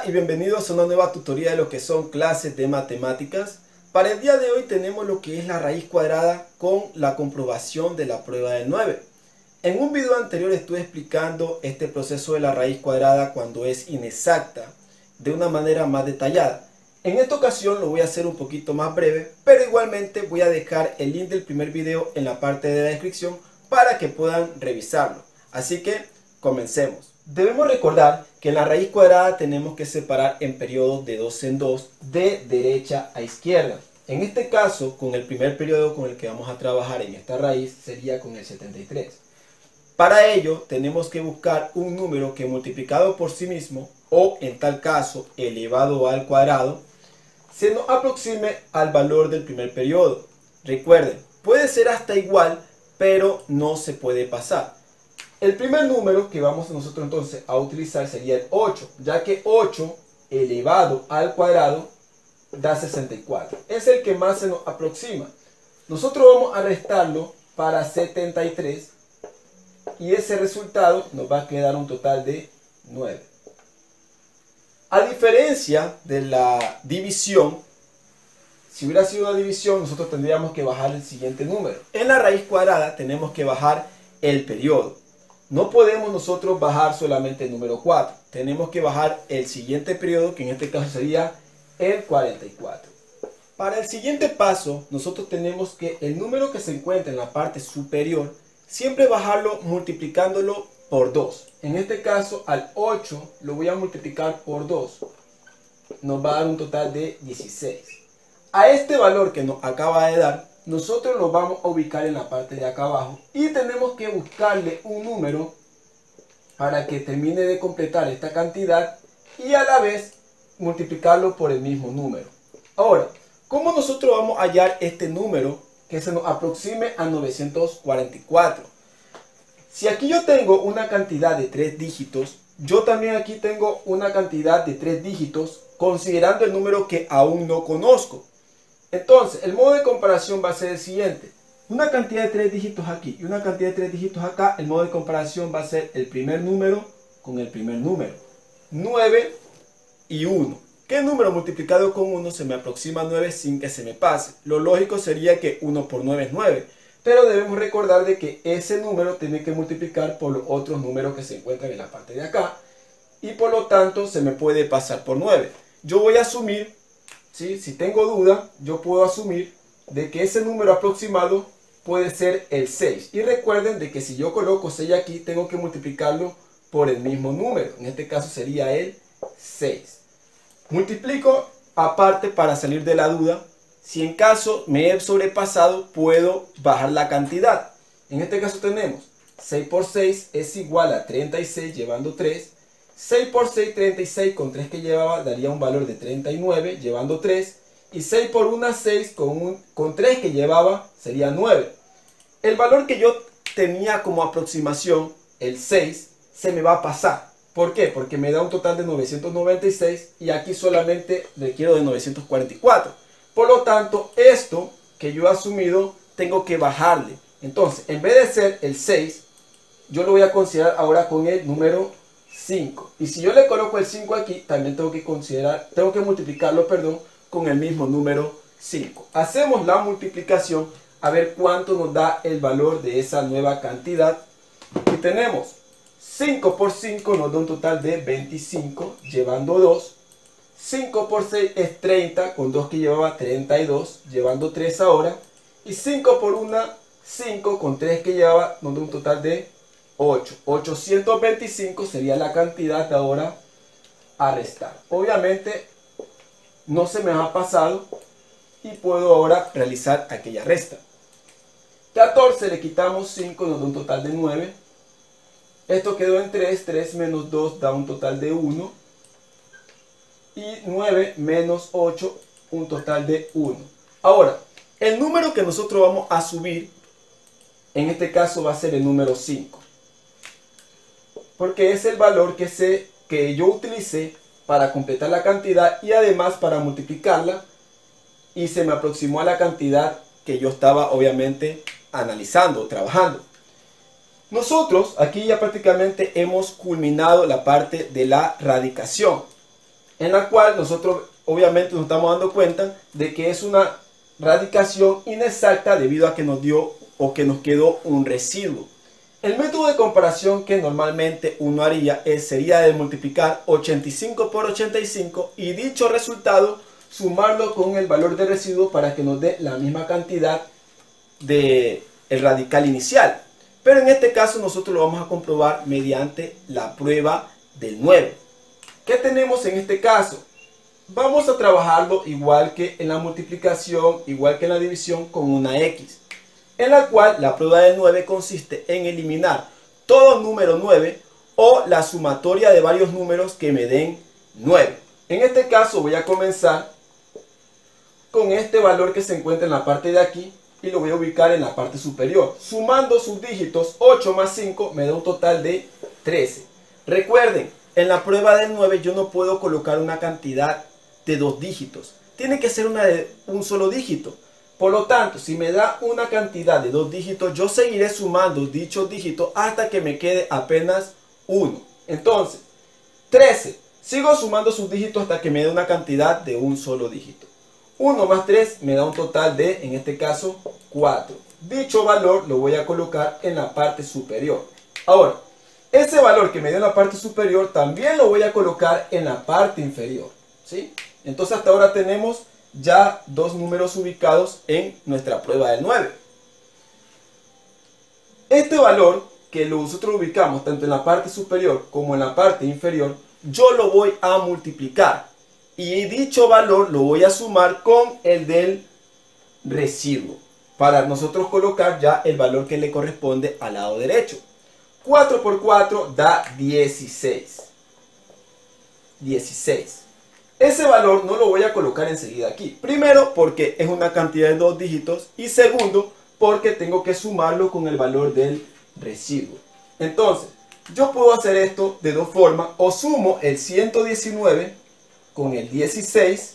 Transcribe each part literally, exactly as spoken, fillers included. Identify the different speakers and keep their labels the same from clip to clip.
Speaker 1: y bienvenidos a una nueva tutoría de lo que son clases de matemáticas. Para el día de hoy tenemos lo que es la raíz cuadrada con la comprobación de la prueba del nueve. En un video anterior estuve explicando este proceso de la raíz cuadrada cuando es inexacta de una manera más detallada. En esta ocasión lo voy a hacer un poquito más breve, pero igualmente voy a dejar el link del primer video en la parte de la descripción para que puedan revisarlo. Así que comencemos. Debemos recordar que en la raíz cuadrada tenemos que separar en periodos de dos en dos, de derecha a izquierda. En este caso, con el primer periodo con el que vamos a trabajar en esta raíz sería con el setenta y tres. Para ello tenemos que buscar un número que multiplicado por sí mismo, o en tal caso elevado al cuadrado, se nos aproxime al valor del primer periodo. Recuerden, puede ser hasta igual, pero no se puede pasar. El primer número que vamos nosotros entonces a utilizar sería el ocho, ya que ocho elevado al cuadrado da sesenta y cuatro. Es el que más se nos aproxima. Nosotros vamos a restarlo para setenta y tres y ese resultado nos va a quedar un total de nueve. A diferencia de la división, si hubiera sido una división, nosotros tendríamos que bajar el siguiente número. En la raíz cuadrada tenemos que bajar el periodo. No podemos nosotros bajar solamente el número cuatro. Tenemos que bajar el siguiente periodo, que en este caso sería el cuarenta y cuatro. Para el siguiente paso, nosotros tenemos que el número que se encuentra en la parte superior, siempre bajarlo multiplicándolo por dos. En este caso, al ocho lo voy a multiplicar por dos. Nos va a dar un total de dieciséis. A este valor que nos acaba de dar, nosotros lo vamos a ubicar en la parte de acá abajo y tenemos que buscarle un número para que termine de completar esta cantidad y a la vez multiplicarlo por el mismo número. Ahora, ¿cómo nosotros vamos a hallar este número que se nos aproxime a novecientos cuarenta y cuatro? Si aquí yo tengo una cantidad de tres dígitos, yo también aquí tengo una cantidad de tres dígitos considerando el número que aún no conozco. Entonces, el modo de comparación va a ser el siguiente. Una cantidad de tres dígitos aquí y una cantidad de tres dígitos acá. El modo de comparación va a ser el primer número con el primer número. nueve y uno. ¿Qué número multiplicado con uno se me aproxima a nueve sin que se me pase? Lo lógico sería que uno por nueve es nueve. Pero debemos recordar de que ese número tiene que multiplicar por los otros números que se encuentran en la parte de acá. Y por lo tanto se me puede pasar por nueve. Yo voy a asumir... ¿Sí? Si tengo duda, yo puedo asumir de que ese número aproximado puede ser el seis. Y recuerden de que si yo coloco seis aquí, tengo que multiplicarlo por el mismo número. En este caso sería el seis. Multiplico aparte para salir de la duda. Si en caso me he sobrepasado, puedo bajar la cantidad. En este caso tenemos seis por seis es igual a treinta y seis llevando tres. seis por seis, treinta y seis, con tres que llevaba daría un valor de treinta y nueve, llevando tres. Y seis por uno, seis, con, un, con tres que llevaba sería nueve. El valor que yo tenía como aproximación, el seis, se me va a pasar. ¿Por qué? Porque me da un total de novecientos noventa y seis y aquí solamente requiero de novecientos cuarenta y cuatro. Por lo tanto, esto que yo he asumido, tengo que bajarle. Entonces, en vez de ser el seis, yo lo voy a considerar ahora con el número cinco. Y si yo le coloco el cinco aquí, también tengo que considerar, tengo que multiplicarlo, perdón, con el mismo número cinco. Hacemos la multiplicación a ver cuánto nos da el valor de esa nueva cantidad. Y tenemos cinco por cinco nos da un total de veinticinco, llevando dos. cinco por seis es treinta, con dos que llevaba treinta y dos, llevando tres ahora. Y cinco por uno, cinco, con tres que llevaba, nos da un total de ocho. ochocientos veinticinco sería la cantidad de ahora a restar. Obviamente no se me ha pasado y puedo ahora realizar aquella resta. catorce le quitamos cinco, nos da un total de nueve. Esto quedó en tres. tres menos dos da un total de uno. Y nueve menos ocho, un total de uno. Ahora, el número que nosotros vamos a subir, en este caso va a ser el número cinco. Porque es el valor que, se, que yo utilicé para completar la cantidad y además para multiplicarla. Y se me aproximó a la cantidad que yo estaba obviamente analizando, trabajando. Nosotros aquí ya prácticamente hemos culminado la parte de la radicación. en la cual nosotros obviamente nos estamos dando cuenta de que es una radicación inexacta debido a que nos dio o que nos quedó un residuo. El método de comparación que normalmente uno haría es, sería de multiplicar ochenta y cinco por ochenta y cinco y dicho resultado sumarlo con el valor de residuo para que nos dé la misma cantidad de el radical inicial. Pero en este caso nosotros lo vamos a comprobar mediante la prueba del nueve. ¿Qué tenemos en este caso? Vamos a trabajarlo igual que en la multiplicación, igual que en la división, con una X, en la cual la prueba del nueve consiste en eliminar todo número nueve o la sumatoria de varios números que me den nueve. En este caso voy a comenzar con este valor que se encuentra en la parte de aquí y lo voy a ubicar en la parte superior. Sumando sus dígitos, ocho más cinco me da un total de trece. Recuerden, en la prueba del nueve yo no puedo colocar una cantidad de dos dígitos. Tiene que ser una de un solo dígito. Por lo tanto, si me da una cantidad de dos dígitos, yo seguiré sumando dichos dígitos hasta que me quede apenas uno. Entonces, trece. Sigo sumando sus dígitos hasta que me dé una cantidad de un solo dígito. uno más tres me da un total de, en este caso, cuatro. Dicho valor lo voy a colocar en la parte superior. Ahora, ese valor que me dio en la parte superior también lo voy a colocar en la parte inferior, ¿sí? Entonces hasta ahora tenemos ya dos números ubicados en nuestra prueba del nueve. Este valor que nosotros ubicamos tanto en la parte superior como en la parte inferior, yo lo voy a multiplicar. Y dicho valor lo voy a sumar con el del residuo, para nosotros colocar ya el valor que le corresponde al lado derecho. cuatro por cuatro da dieciséis. dieciséis. Ese valor no lo voy a colocar enseguida aquí. Primero, porque es una cantidad de dos dígitos. Y segundo, porque tengo que sumarlo con el valor del residuo. Entonces, yo puedo hacer esto de dos formas. O sumo el ciento diecinueve con el dieciséis.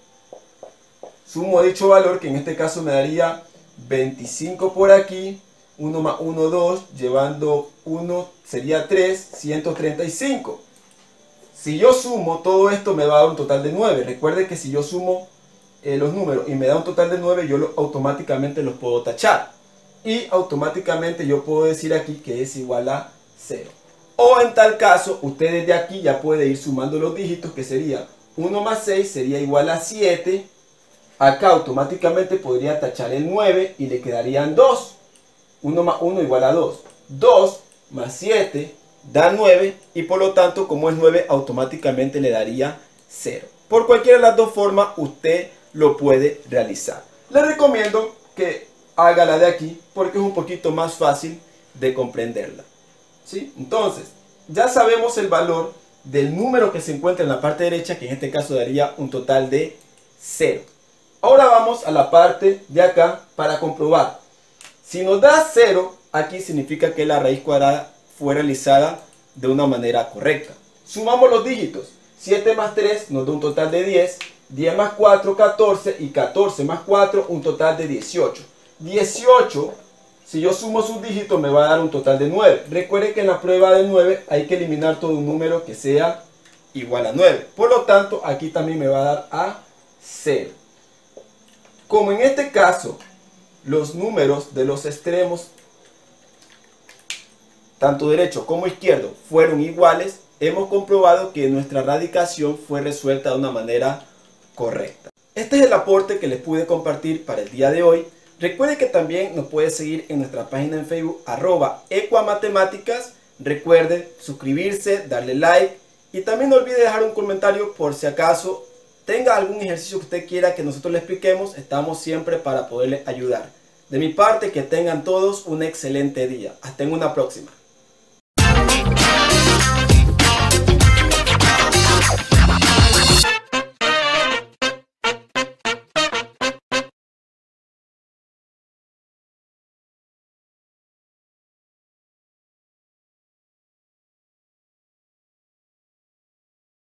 Speaker 1: Sumo dicho valor, que en este caso me daría veinticinco por aquí. uno más uno, dos. Llevando uno sería tres. ciento treinta y cinco. Si yo sumo todo esto me va a dar un total de nueve. Recuerde que si yo sumo eh, los números y me da un total de nueve, yo lo, automáticamente los puedo tachar. Y automáticamente yo puedo decir aquí que es igual a cero. O en tal caso, usted desde aquí ya puede ir sumando los dígitos, que sería uno más seis sería igual a siete. Acá automáticamente podría tachar el nueve y le quedarían dos. uno más uno igual a dos. dos más siete da nueve y por lo tanto, como es nueve, automáticamente le daría cero. Por cualquiera de las dos formas usted lo puede realizar. Le recomiendo que haga la de aquí porque es un poquito más fácil de comprenderla, ¿sí? Entonces, ya sabemos el valor del número que se encuentra en la parte derecha, que en este caso daría un total de cero. Ahora vamos a la parte de acá para comprobar. Si nos da cero, aquí significa que la raíz cuadrada fue realizada de una manera correcta. Sumamos los dígitos. siete más tres nos da un total de diez. diez más cuatro, catorce. Y catorce más cuatro, un total de dieciocho. dieciocho, si yo sumo sus dígitos, me va a dar un total de nueve. Recuerde que en la prueba de nueve hay que eliminar todo un número que sea igual a nueve. Por lo tanto, aquí también me va a dar a cero. Como en este caso, los números de los extremos, tanto derecho como izquierdo, fueron iguales, hemos comprobado que nuestra radicación fue resuelta de una manera correcta. Este es el aporte que les pude compartir para el día de hoy. Recuerde que también nos puede seguir en nuestra página en Facebook, arroba ecuamatemáticas. Recuerde suscribirse, darle like y también no olvide dejar un comentario por si acaso tenga algún ejercicio que usted quiera que nosotros le expliquemos. Estamos siempre para poderle ayudar. De mi parte, que tengan todos un excelente día. Hasta en una próxima.